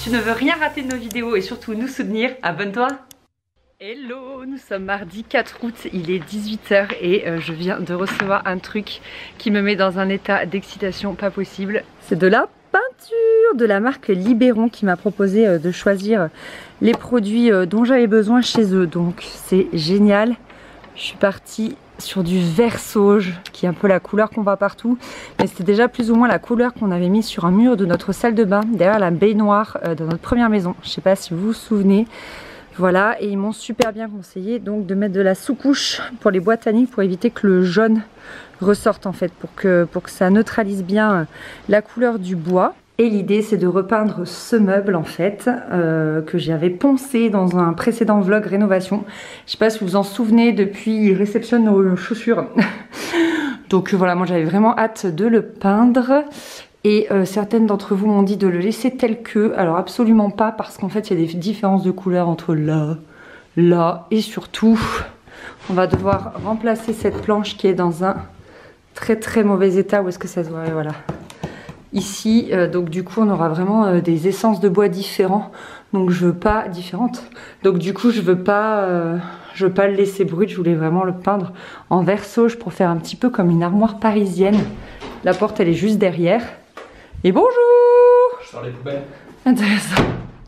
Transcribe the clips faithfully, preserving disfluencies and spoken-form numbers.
tu ne veux rien rater de nos vidéos et surtout nous soutenir, abonne-toi. Hello, nous sommes mardi quatre août, il est dix-huit heures et euh, je viens de recevoir un truc qui me met dans un état d'excitation pas possible. C'est de la peinture de la marque Libéron qui m'a proposé euh, de choisir les produits euh, dont j'avais besoin chez eux. Donc c'est génial. Je suis partie sur du vert sauge qui est un peu la couleur qu'on voit partout, mais c'était déjà plus ou moins la couleur qu'on avait mis sur un mur de notre salle de bain derrière la baignoire euh, de notre première maison. Je sais pas si vous vous souvenez. Voilà, et ils m'ont super bien conseillé donc de mettre de la sous-couche pour les boîtes à nids pour éviter que le jaune ressorte en fait, pour que, pour que ça neutralise bien la couleur du bois. Et l'idée c'est de repeindre ce meuble en fait, euh, que j'avais poncé dans un précédent vlog rénovation. Je sais pas si vous vous en souvenez, depuis il réceptionne nos chaussures. Donc voilà, moi j'avais vraiment hâte de le peindre. Et euh, certaines d'entre vous m'ont dit de le laisser tel que. Alors absolument pas, parce qu'en fait il y a des différences de couleur entre là, là et surtout on va devoir remplacer cette planche qui est dans un très très mauvais état. Où est-ce que ça se voit? Voilà. Ici, euh, donc du coup on aura vraiment euh, des essences de bois différents. Donc je veux pas différentes. Donc du coup je veux pas, euh, je veux pas le laisser brut. Je voulais vraiment le peindre en vert sauge pour faire un petit peu comme une armoire parisienne. La porte elle est juste derrière. Et bonjour! Je sors les poubelles. Intéressant.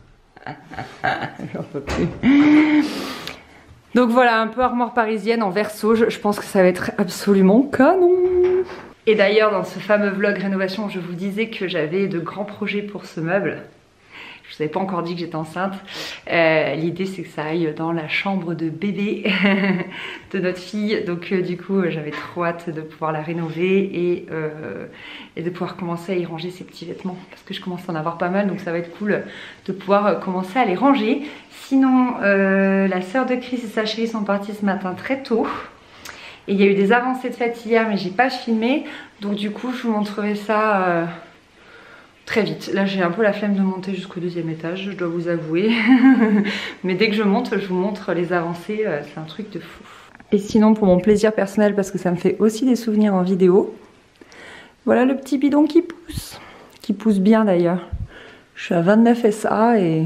J'en peux plus. Donc voilà, un peu armoire parisienne en vert sauge. Je pense que ça va être absolument canon. Et d'ailleurs, dans ce fameux vlog rénovation, je vous disais que j'avais de grands projets pour ce meuble. Je vous avais pas encore dit que j'étais enceinte. Euh, L'idée c'est que ça aille dans la chambre de bébé de notre fille. Donc euh, du coup j'avais trop hâte de pouvoir la rénover et, euh, et de pouvoir commencer à y ranger ses petits vêtements. Parce que je commence à en avoir pas mal, donc ça va être cool de pouvoir commencer à les ranger. Sinon euh, la sœur de Chris et sa chérie sont partis ce matin très tôt. Et il y a eu des avancées de fête hier mais j'ai pas filmé. Donc du coup je vous montrerai ça... Euh, très vite. Là j'ai un peu la flemme de monter jusqu'au deuxième étage, je dois vous avouer. Mais dès que je monte, je vous montre les avancées, c'est un truc de fou. Et sinon pour mon plaisir personnel, parce que ça me fait aussi des souvenirs en vidéo, voilà le petit bidon qui pousse. Qui pousse bien d'ailleurs. Je suis à vingt-neuf S A et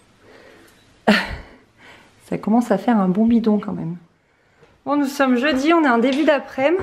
ça commence à faire un bon bidon quand même. Bon, nous sommes jeudi, on est en début d'après-midi.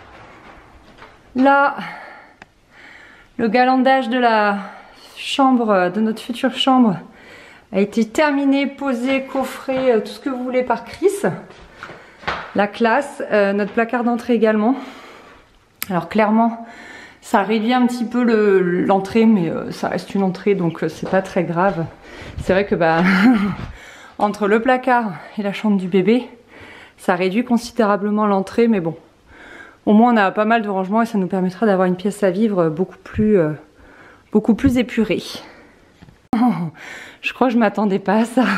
Là... Le galandage de la chambre, de notre future chambre, a été terminé, posé, coffré, tout ce que vous voulez par Chris. La classe, euh, notre placard d'entrée également. Alors clairement, ça réduit un petit peu l'entrée, mais euh, ça reste une entrée, donc euh, c'est pas très grave. C'est vrai que bah entre le placard et la chambre du bébé, ça réduit considérablement l'entrée, mais bon. Au moins on a pas mal de rangements et ça nous permettra d'avoir une pièce à vivre beaucoup plus, euh, beaucoup plus épurée. Oh, je crois que je m'attendais pas à ça.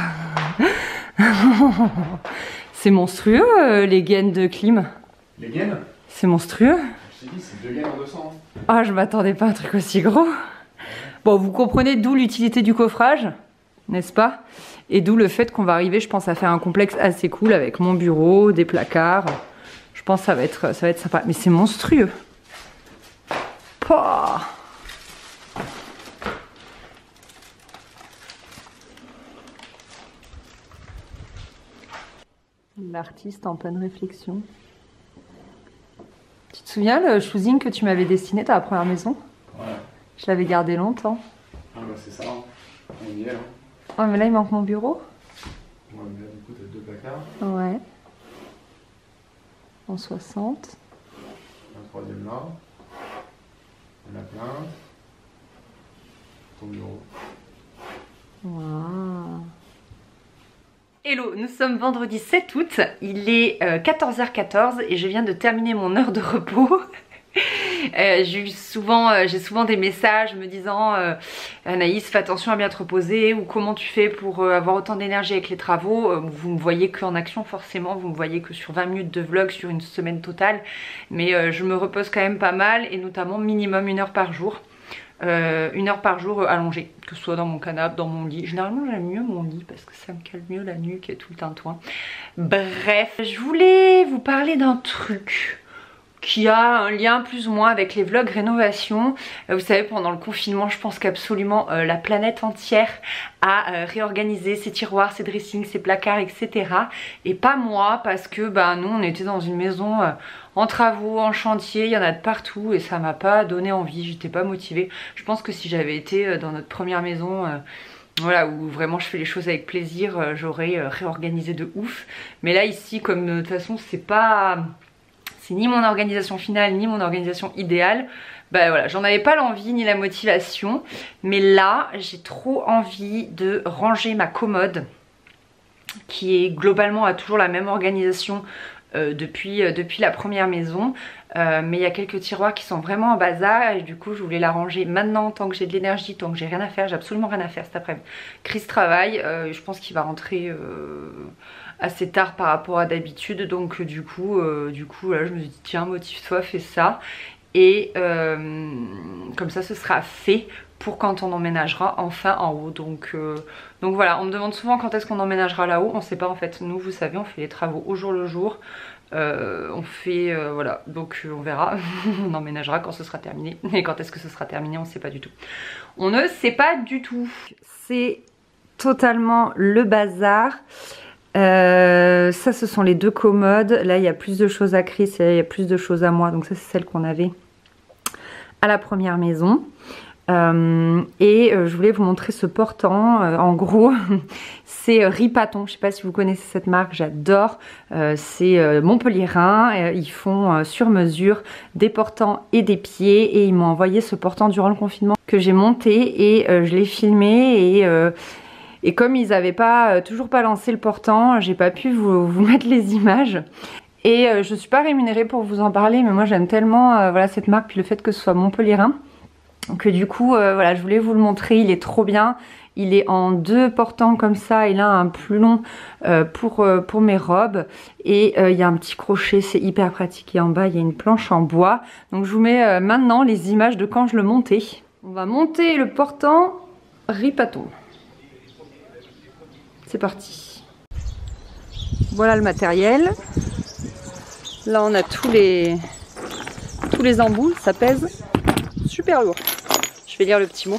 C'est monstrueux euh, les gaines de clim. Les gaines? C'est monstrueux. Je t'ai dit c'est deux gaines en deux cents. Ah, oh, je m'attendais pas à un truc aussi gros. Bon, vous comprenez d'où l'utilité du coffrage, n'est-ce pas? Et d'où le fait qu'on va arriver, je pense, à faire un complexe assez cool avec mon bureau, des placards. Je pense que ça va être, ça va être sympa. Mais c'est monstrueux. Pouah. L'artiste en pleine réflexion. Tu te souviens le choosing que tu m'avais dessiné dans la première maison? Ouais. Je l'avais gardé longtemps. Ah bah c'est ça, hein. On y est, hein. Oh mais là il manque mon bureau. Ouais, mais là du coup t'as deux placards. Ouais. En soixante. Un troisième là. La plainte. Ton bureau. Wow. Hello, nous sommes vendredi sept août, il est euh, quatorze heures quatorze et je viens de terminer mon heure de repos. Euh, j'ai eu souvent, euh, j'ai souvent des messages me disant euh, Anaïs, fais attention à bien te reposer, ou comment tu fais pour euh, avoir autant d'énergie avec les travaux. Euh, vous me voyez qu'en action forcément, vous me voyez que sur vingt minutes de vlog sur une semaine totale, mais euh, je me repose quand même pas mal et notamment minimum une heure par jour. Euh, une heure par jour euh, allongée, que ce soit dans mon canapé, dans mon lit. Généralement j'aime mieux mon lit parce que ça me calme mieux la nuque et tout le tintouin. Bref, je voulais vous parler d'un truc qui a un lien plus ou moins avec les vlogs rénovation. Euh, vous savez, pendant le confinement, je pense qu'absolument euh, la planète entière a euh, réorganisé ses tiroirs, ses dressings, ses placards, et cetera. Et pas moi, parce que bah, nous on était dans une maison euh, en travaux, en chantier, il y en a de partout et ça m'a pas donné envie, j'étais pas motivée. Je pense que si j'avais été euh, dans notre première maison... Euh, voilà, où vraiment je fais les choses avec plaisir, euh, j'aurais euh, réorganisé de ouf. Mais là ici, comme de toute façon c'est pas... c'est ni mon organisation finale, ni mon organisation idéale, bah voilà, j'en avais pas l'envie ni la motivation. Mais là, j'ai trop envie de ranger ma commode, qui est globalement a toujours la même organisation euh, depuis, euh, depuis la première maison. Euh, mais il y a quelques tiroirs qui sont vraiment en bazar et du coup je voulais la ranger maintenant tant que j'ai de l'énergie, tant que j'ai rien à faire. J'ai absolument rien à faire cet après-midi. Chris travaille, euh, je pense qu'il va rentrer euh, assez tard par rapport à d'habitude, donc euh, du coup, euh, du coup là je me suis dit tiens, motive-toi, fais ça et euh, comme ça ce sera fait pour quand on emménagera enfin en haut. Donc, euh, donc voilà, on me demande souvent quand est-ce qu'on emménagera là-haut. On sait pas en fait, nous vous savez on fait les travaux au jour le jour. Euh, on fait euh, voilà, donc euh, on verra. On emménagera quand ce sera terminé. Et quand est-ce que ce sera terminé, on ne sait pas du tout. On ne sait pas du tout. C'est totalement le bazar. Euh, ça ce sont les deux commodes. Là il y a plus de choses à Chris et là, il y a plus de choses à moi. Donc ça c'est celle qu'on avait à la première maison. Euh, et euh, je voulais vous montrer ce portant. Euh, en gros c'est euh, Ripaton, je sais pas si vous connaissez cette marque, j'adore. euh, c'est euh, montpelliérain. euh, ils font euh, sur mesure des portants et des pieds et ils m'ont envoyé ce portant durant le confinement que j'ai monté et euh, je l'ai filmé et, euh, et comme ils n'avaient pas euh, toujours pas lancé le portant, j'ai pas pu vous, vous mettre les images. Et euh, je suis pas rémunérée pour vous en parler, mais moi j'aime tellement euh, voilà, cette marque, puis le fait que ce soit montpelliérain, que du coup euh, voilà, je voulais vous le montrer. Il est trop bien, il est en deux portants comme ça et là un plus long euh, pour, euh, pour mes robes et euh, il y a un petit crochet, c'est hyper pratique et en bas il y a une planche en bois. Donc je vous mets euh, maintenant les images de quand je le montais. On va monter le portant Ripaton. C'est parti. Voilà le matériel. Là on a tous les tous les embouts, ça pèse super lourd. Je vais lire le petit mot.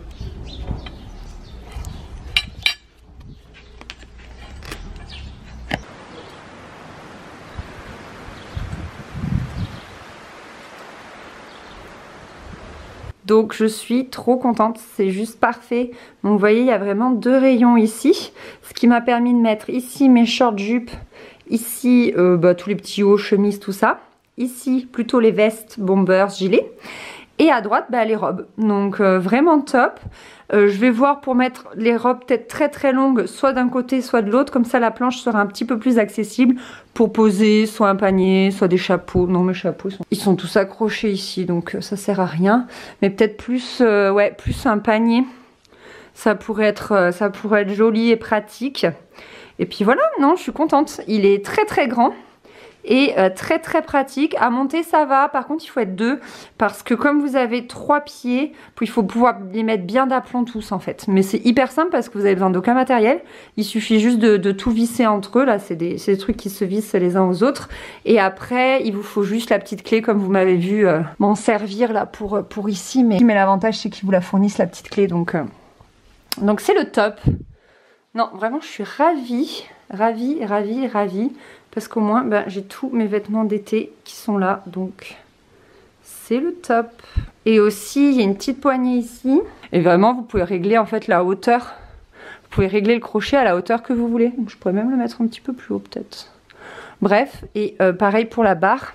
Donc je suis trop contente, c'est juste parfait. Donc vous voyez, il y a vraiment deux rayons ici, ce qui m'a permis de mettre ici mes shorts jupes, ici euh, bah, tous les petits hauts, chemises, tout ça. Ici plutôt les vestes, bombers, gilets. Et à droite, bah, les robes. Donc euh, vraiment top. Euh, je vais voir pour mettre les robes peut-être très très longues, soit d'un côté, soit de l'autre. Comme ça, la planche sera un petit peu plus accessible pour poser soit un panier, soit des chapeaux. Non, mes chapeaux, ils sont, ils sont tous accrochés ici, donc ça sert à rien. Mais peut-être plus, euh, ouais, plus un panier. Ça pourrait être, euh, ça pourrait être joli et pratique. Et puis voilà, non, je suis contente. Il est très très grand. Et euh, très très pratique. À monter ça va, par contre il faut être deux parce que comme vous avez trois pieds, puis il faut pouvoir les mettre bien d'aplomb tous en fait. Mais c'est hyper simple parce que vous avez besoin d'aucun matériel. Il suffit juste de, de tout visser entre eux. Là c'est des, des trucs qui se vissent les uns aux autres. Et après il vous faut juste la petite clé comme vous m'avez vu euh, m'en servir là pour, pour ici. Mais, mais l'avantage c'est qu'ils vous la fournissent la petite clé. Donc euh, donc c'est le top. Non vraiment je suis ravie, ravie, ravie, ravie. Parce qu'au moins, ben, j'ai tous mes vêtements d'été qui sont là. Donc, c'est le top. Et aussi, il y a une petite poignée ici. Et vraiment, vous pouvez régler en fait la hauteur. Vous pouvez régler le crochet à la hauteur que vous voulez. Donc, je pourrais même le mettre un petit peu plus haut peut-être. Bref, et euh, pareil pour la barre.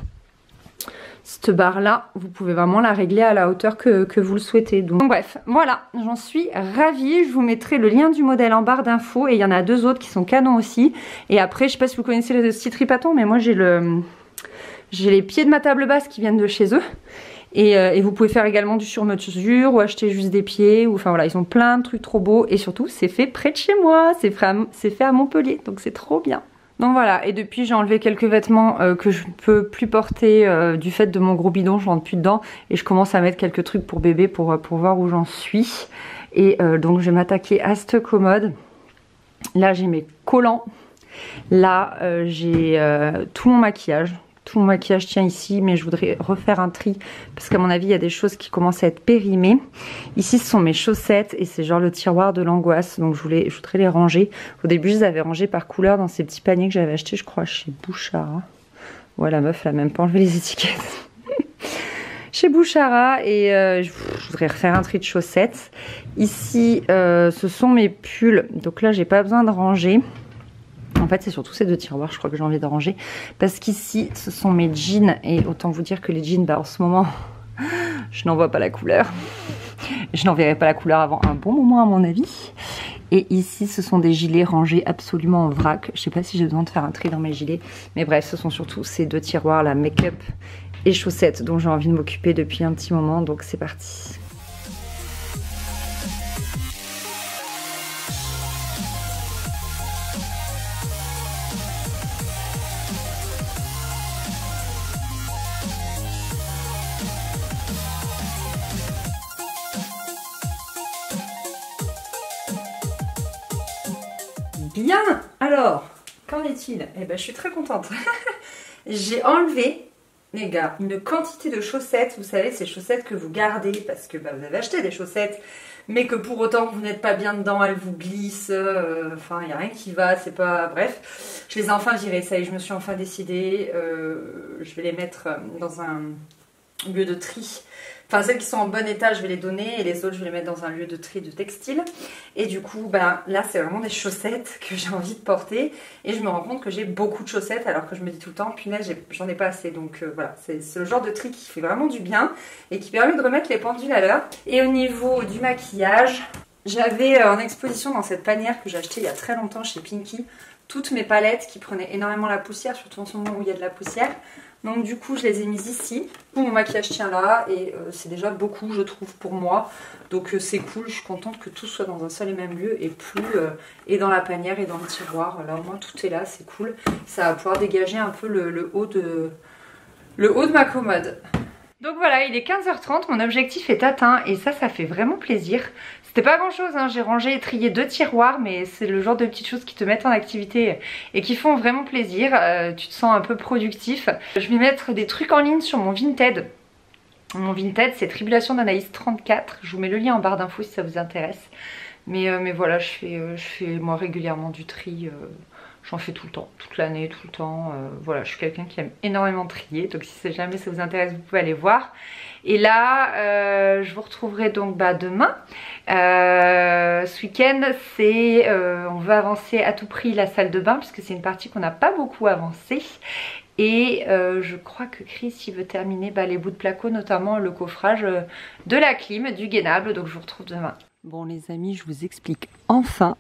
Cette barre-là, vous pouvez vraiment la régler à la hauteur que, que vous le souhaitez. Donc, donc bref, voilà, j'en suis ravie. Je vous mettrai le lien du modèle en barre d'infos. Et il y en a deux autres qui sont canons aussi. Et après, je sais pas si vous connaissez le site Ripaton, mais moi j'ai le j'ai les pieds de ma table basse qui viennent de chez eux. Et, euh, et vous pouvez faire également du sur-mesure ou acheter juste des pieds. Ou, enfin voilà, ils ont plein de trucs trop beaux. Et surtout, c'est fait près de chez moi. C'est fait, fait à Montpellier, donc c'est trop bien. Donc voilà, et depuis j'ai enlevé quelques vêtements euh, que je ne peux plus porter euh, du fait de mon gros bidon, je rentre plus dedans. Et je commence à mettre quelques trucs pour bébé pour, pour voir où j'en suis. Et euh, donc je vais m'attaquer à cette commode. Là j'ai mes collants. Là euh, j'ai euh, tout mon maquillage. Tout mon maquillage tient ici, mais je voudrais refaire un tri parce qu'à mon avis, il y a des choses qui commencent à être périmées. Ici, ce sont mes chaussettes et c'est genre le tiroir de l'angoisse. Donc, je, voulais, je voudrais les ranger. Au début, je les avais rangées par couleur dans ces petits paniers que j'avais achetés, je crois, chez Bouchara. Ouais, la meuf, elle a même pas enlevé les étiquettes. Chez Bouchara. Et euh, je, je voudrais refaire un tri de chaussettes. Ici, euh, ce sont mes pulls. Donc là, j'ai pas besoin de ranger. En fait, c'est surtout ces deux tiroirs, je crois que j'ai envie de ranger. Parce qu'ici, ce sont mes jeans. Et autant vous dire que les jeans, bah, en ce moment, je n'en vois pas la couleur. Je n'en verrai pas la couleur avant un bon moment, à mon avis. Et ici, ce sont des gilets rangés absolument en vrac. Je ne sais pas si j'ai besoin de faire un tri dans mes gilets. Mais bref, ce sont surtout ces deux tiroirs, la make-up et chaussettes, dont j'ai envie de m'occuper depuis un petit moment. Donc, c'est parti. Bien, alors, qu'en est-il? Eh ben, je suis très contente. J'ai enlevé, les gars, une quantité de chaussettes. Vous savez, ces chaussettes que vous gardez parce que bah, vous avez acheté des chaussettes, mais que pour autant vous n'êtes pas bien dedans, elles vous glissent. Euh, enfin, il n'y a rien qui va, c'est pas... Bref, je les ai enfin virées, ça y est, je me suis enfin décidée. Euh, je vais les mettre dans un lieu de tri. Enfin, celles qui sont en bon état, je vais les donner et les autres, je vais les mettre dans un lieu de tri de textile. Et du coup, ben, là, c'est vraiment des chaussettes que j'ai envie de porter. Et je me rends compte que j'ai beaucoup de chaussettes alors que je me dis tout le temps, punaise, j'en ai pas assez. Donc euh, voilà, c'est le genre de tri qui fait vraiment du bien et qui permet de remettre les pendules à l'heure. Et au niveau du maquillage, j'avais euh, en exposition dans cette panière que j'ai achetée il y a très longtemps chez Pinky, toutes mes palettes qui prenaient énormément la poussière, surtout en ce moment où il y a de la poussière. Donc du coup je les ai mises ici. Tout mon maquillage tient là et euh, c'est déjà beaucoup je trouve pour moi. Donc euh, c'est cool, je suis contente que tout soit dans un seul et même lieu et plus euh, et dans la panière et dans le tiroir. Là au moins tout est là, c'est cool. Ça va pouvoir dégager un peu le, le, haut, de, le haut de ma commode. Donc voilà, il est quinze heures trente, mon objectif est atteint et ça, ça fait vraiment plaisir. C'était pas grand chose, hein. J'ai rangé et trié deux tiroirs, mais c'est le genre de petites choses qui te mettent en activité et qui font vraiment plaisir. Euh, tu te sens un peu productif. Je vais mettre des trucs en ligne sur mon Vinted. Mon Vinted, c'est Tribulation d'Anaïs trente-quatre. Je vous mets le lien en barre d'infos si ça vous intéresse. Mais, euh, mais voilà, je fais, euh, je fais moi régulièrement du tri. Euh, J'en fais tout le temps, toute l'année, tout le temps. Euh, voilà, je suis quelqu'un qui aime énormément trier. Donc si jamais ça vous intéresse, vous pouvez aller voir. Et là, euh, je vous retrouverai donc bah, demain. Euh, ce week-end, c'est, euh, on veut avancer à tout prix la salle de bain, puisque c'est une partie qu'on n'a pas beaucoup avancée. Et euh, je crois que Chris il veut terminer bah, les bouts de placo, notamment le coffrage de la clim, du gainable. Donc je vous retrouve demain. Bon les amis, je vous explique enfin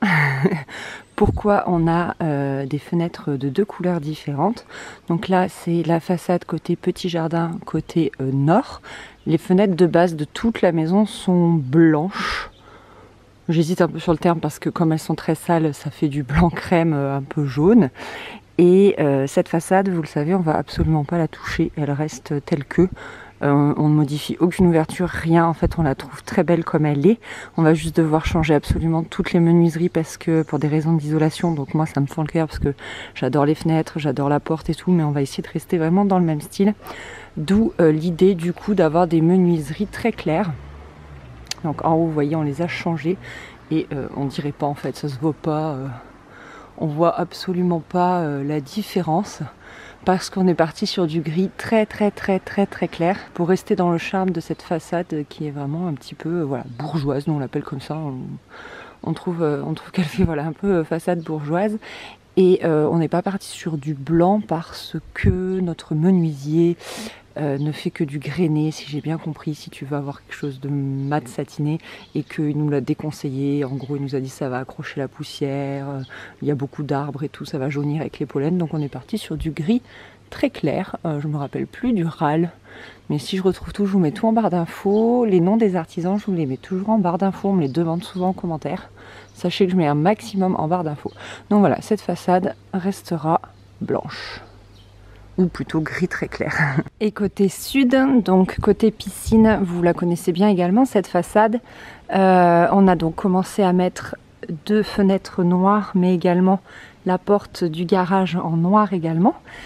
pourquoi on a euh, des fenêtres de deux couleurs différentes. Donc là c'est la façade côté petit jardin, côté euh, nord. Les fenêtres de base de toute la maison sont blanches. J'hésite un peu sur le terme parce que comme elles sont très sales, ça fait du blanc crème euh, un peu jaune. Et euh, cette façade, vous le savez, on va absolument pas la toucher, elle reste telle que. Euh, on ne modifie aucune ouverture, rien, en fait on la trouve très belle comme elle est. On va juste devoir changer absolument toutes les menuiseries parce que pour des raisons d'isolation, donc moi ça me fend le cœur parce que j'adore les fenêtres, j'adore la porte et tout, mais on va essayer de rester vraiment dans le même style. D'où euh, l'idée du coup d'avoir des menuiseries très claires. Donc en haut vous voyez on les a changées et euh, on dirait pas en fait, ça se voit pas, euh, on voit absolument pas euh, la différence. Parce qu'on est parti sur du gris très très très très très clair pour rester dans le charme de cette façade qui est vraiment un petit peu voilà, bourgeoise, nous on l'appelle comme ça, on, on trouve, on trouve qu'elle fait voilà, un peu façade bourgeoise. Et euh, on n'est pas parti sur du blanc parce que notre menuisier euh, ne fait que du grainé, si j'ai bien compris, si tu veux avoir quelque chose de mat satiné, et qu'il nous l'a déconseillé. En gros il nous a dit ça va accrocher la poussière, euh, il y a beaucoup d'arbres et tout, ça va jaunir avec les pollens, donc on est parti sur du gris très clair. Euh, je me rappelle plus du râle, mais si je retrouve tout, je vous mets tout en barre d'infos. Les noms des artisans, je vous les mets toujours en barre d'infos, on me les demande souvent en commentaire. Sachez que je mets un maximum en barre d'infos. Donc voilà, cette façade restera blanche. Ou plutôt gris très clair. Et côté sud, donc côté piscine, vous la connaissez bien également cette façade. Euh, on a donc commencé à mettre deux fenêtres noires, mais également la porte du garage en noir également.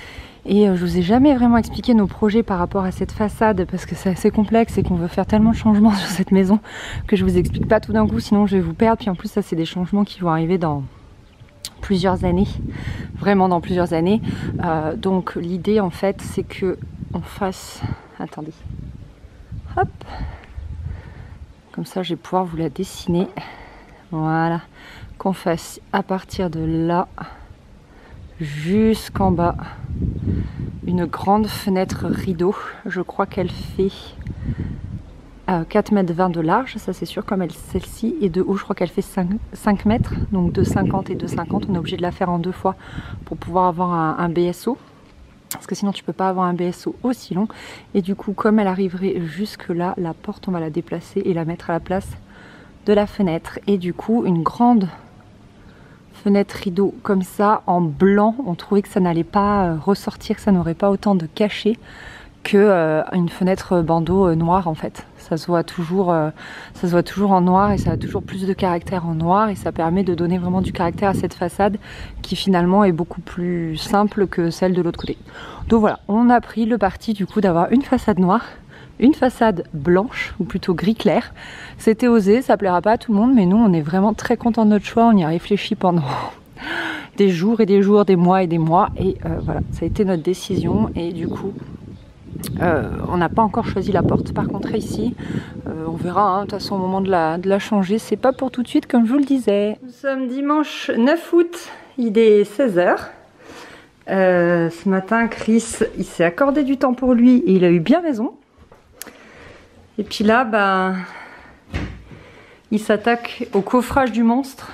Et euh, je vous ai jamais vraiment expliqué nos projets par rapport à cette façade parce que c'est assez complexe et qu'on veut faire tellement de changements sur cette maison que je vous explique pas tout d'un coup, sinon je vais vous perdre. Puis en plus ça c'est des changements qui vont arriver dans plusieurs années, vraiment dans plusieurs années. Euh, donc l'idée en fait c'est que on fasse, attendez, hop, comme ça je vais pouvoir vous la dessiner. Voilà, qu'on fasse à partir de là jusqu'en bas une grande fenêtre rideau. Je crois qu'elle fait euh, quatre mètres vingt de large, ça c'est sûr, comme celle-ci, et de haut je crois qu'elle fait cinq, cinq mètres, donc deux cinquante et deux cinquante. On est obligé de la faire en deux fois pour pouvoir avoir un, un B S O, parce que sinon tu peux pas avoir un B S O aussi long. Et du coup, comme elle arriverait jusque là, la porte on va la déplacer et la mettre à la place de la fenêtre. Et du coup une grande fenêtre rideau comme ça en blanc, on trouvait que ça n'allait pas ressortir, que ça n'aurait pas autant de cachet que euh, une fenêtre bandeau euh, noire en fait. Ça se voit toujours, euh, ça se voit toujours en noir et ça a toujours plus de caractère en noir et ça permet de donner vraiment du caractère à cette façade qui finalement est beaucoup plus simple que celle de l'autre côté. Donc voilà, on a pris le parti du coup d'avoir une façade noire, une façade blanche, ou plutôt gris clair. C'était osé, ça plaira pas à tout le monde, mais nous on est vraiment très contents de notre choix, on y a réfléchi pendant des jours et des jours, des mois et des mois, et euh, voilà, ça a été notre décision, et du coup, euh, on n'a pas encore choisi la porte, par contre ici, euh, on verra, hein, de toute façon au moment de la, de la changer, c'est pas pour tout de suite comme je vous le disais. Nous sommes dimanche neuf août, il est seize heures. Euh, ce matin, Chris, il s'est accordé du temps pour lui, et il a eu bien raison. Et puis là, bah, il s'attaque au coffrage du monstre.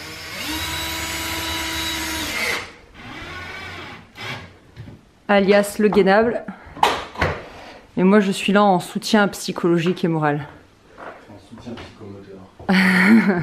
Alias le gainable. Et moi, je suis là en soutien psychologique et moral. En soutien psychomoteur.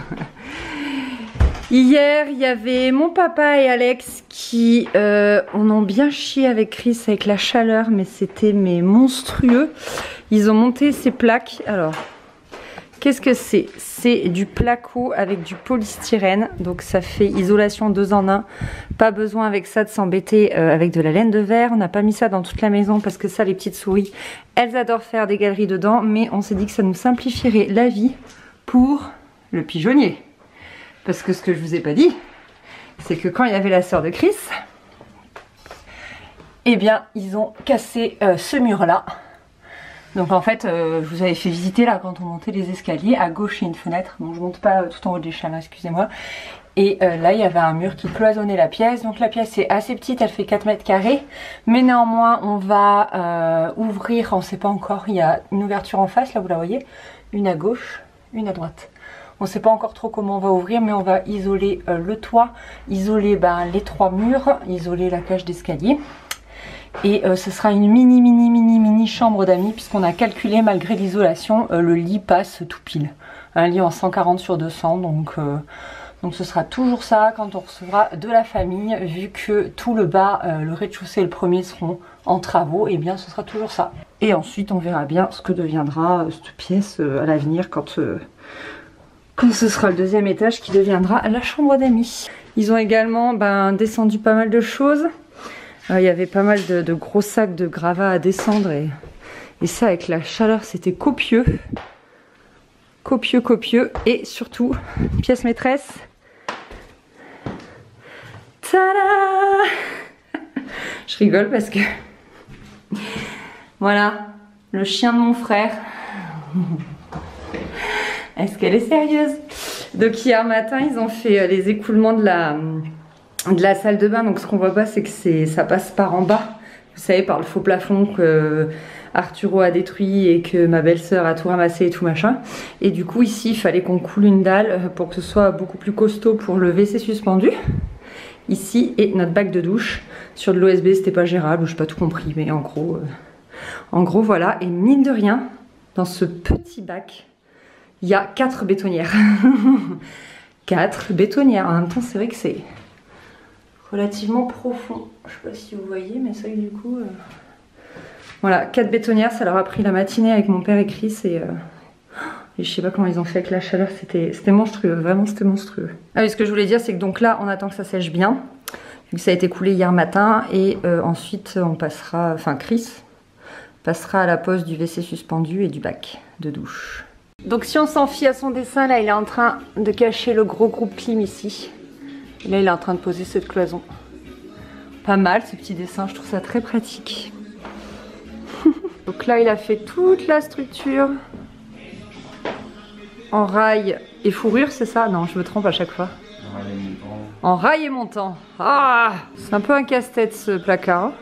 Hier, il y avait mon papa et Alex qui euh, en ont bien chié avec Chris avec la chaleur, mais c'était mais monstrueux. Ils ont monté ces plaques. Alors, qu'est-ce que c'est? C'est du placo avec du polystyrène. Donc ça fait isolation deux en un. Pas besoin avec ça de s'embêter euh, avec de la laine de verre. On n'a pas mis ça dans toute la maison parce que ça, les petites souris, elles adorent faire des galeries dedans. Mais on s'est dit que ça nous simplifierait la vie pour le pigeonnier. Parce que ce que je vous ai pas dit, c'est que quand il y avait la sœur de Chris, eh bien, ils ont cassé euh, ce mur-là. Donc en fait, euh, je vous avais fait visiter là quand on montait les escaliers. À gauche, il y a une fenêtre. Bon, je monte pas tout en haut de l'échelle, excusez-moi. Et euh, là, il y avait un mur qui cloisonnait la pièce. Donc la pièce est assez petite, elle fait quatre mètres carrés. Mais néanmoins, on va euh, ouvrir, on ne sait pas encore. Il y a une ouverture en face, là vous la voyez. Une à gauche, une à droite. On ne sait pas encore trop comment on va ouvrir, mais on va isoler euh, le toit, isoler ben, les trois murs, isoler la cage d'escalier. Et euh, ce sera une mini mini mini mini chambre d'amis puisqu'on a calculé malgré l'isolation euh, le lit passe tout pile. Un lit en cent quarante sur deux cents, donc, euh, donc ce sera toujours ça quand on recevra de la famille, vu que tout le bas, euh, le rez-de-chaussée et le premier seront en travaux, et bien ce sera toujours ça. Et ensuite on verra bien ce que deviendra euh, cette pièce euh, à l'avenir quand, euh, quand ce sera le deuxième étage qui deviendra la chambre d'amis. Ils ont également ben, descendu pas mal de choses. Il y avait pas mal de, de gros sacs de gravats à descendre et, et ça avec la chaleur c'était copieux. Copieux, copieux. Et surtout, pièce maîtresse. Tada! Je rigole parce que... Voilà, le chien de mon frère. Est-ce qu'elle est sérieuse? Donc hier matin, ils ont fait les écoulements de la... de la salle de bain. Donc ce qu'on voit pas, c'est que ça passe par en bas, vous savez, par le faux plafond que Arturo a détruit et que ma belle-sœur a tout ramassé et tout machin. Et du coup ici il fallait qu'on coule une dalle pour que ce soit beaucoup plus costaud pour le W C suspendu ici, et notre bac de douche sur de l'O S B. C'était pas gérable, je n'ai pas tout compris, mais en gros euh, en gros voilà. Et mine de rien, dans ce petit bac il y a quatre bétonnières. Quatre bétonnières. En même temps c'est vrai que c'est relativement profond, je sais pas si vous voyez, mais ça du coup euh... voilà, quatre bétonnières. Ça leur a pris la matinée avec mon père et Chris, et, euh... et je sais pas comment ils ont fait avec la chaleur, c'était monstrueux, vraiment c'était monstrueux. Ah oui, ce que je voulais dire, c'est que donc là on attend que ça sèche bien, Vu que ça a été coulé hier matin. Et euh, ensuite, on passera, enfin Chris passera à la pose du W C suspendu et du bac de douche. Donc si on s'en fie à son dessin, là il est en train de cacher le gros groupe clim ici. Et là il est en train de poser cette cloison. Pas mal ce petit dessin, je trouve ça très pratique. Donc là il a fait toute la structure en rail et fourrure, c'est ça? Non, je me trompe à chaque fois. En rail et montant. Ah, c'est un peu un casse-tête ce placard.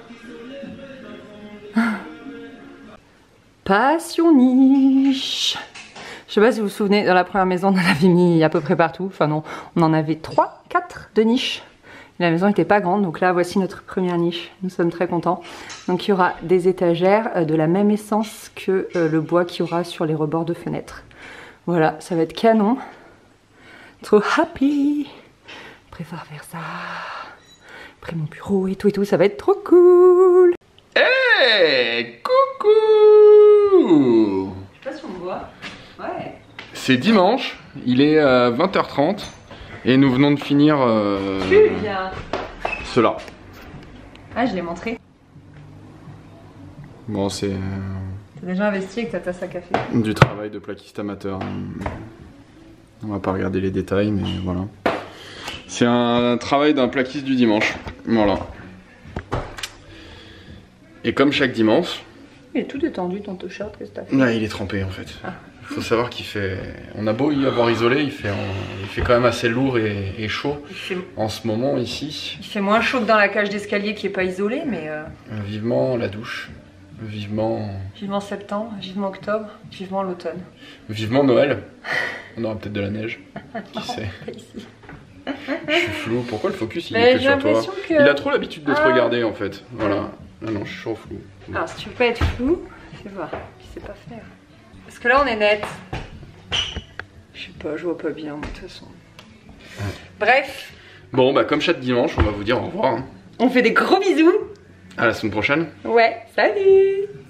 Passion niche. Je sais pas si vous vous souvenez, dans la première maison, on en avait mis à peu près partout. Enfin non, on en avait trois, quatre de niches. La maison n'était pas grande, donc là voici notre première niche. Nous sommes très contents. Donc il y aura des étagères de la même essence que euh, le bois qu'il y aura sur les rebords de fenêtres. Voilà, ça va être canon. Trop happy. Je préfère faire ça. Après mon bureau et tout et tout, ça va être trop cool. Hey, coucou. Je sais pas si on me voit. Ouais. C'est dimanche, il est euh, vingt heures trente et nous venons de finir euh, Julien. cela. Ah, je l'ai montré. Bon, c'est euh, T'as déjà investi avec ta tasse à café. du travail de plaquiste amateur. On va pas regarder les détails, mais voilà. C'est un travail d'un plaquiste du dimanche. Voilà. Et comme chaque dimanche... Il est tout détendu ton t-shirt, qu'est-ce que t'as fait? Là, il est trempé en fait. Ah. Il faut savoir qu'il fait... On a beau y avoir isolé, il fait, il fait quand même assez lourd et, et chaud fait... en ce moment ici. Il fait moins chaud que dans la cage d'escalier qui est pas isolée, mais... Euh... Vivement la douche. Vivement... Vivement septembre, vivement octobre, vivement l'automne. Vivement Noël. On aura peut-être de la neige. Qui sait? Ici. Je suis flou. Pourquoi le focus il Mais est que sur toi que... Il a trop l'habitude d'être ah. regardé en fait. Voilà. Ah non, je suis trop flou. Alors si tu veux pas être flou, fais voir. Tu sais pas faire. Parce que là on est net. Je sais pas, je vois pas bien de toute façon. Ouais. Bref. Bon bah comme chaque dimanche, on va vous dire au revoir. Hein. On fait des gros bisous. À la semaine prochaine. Ouais, salut.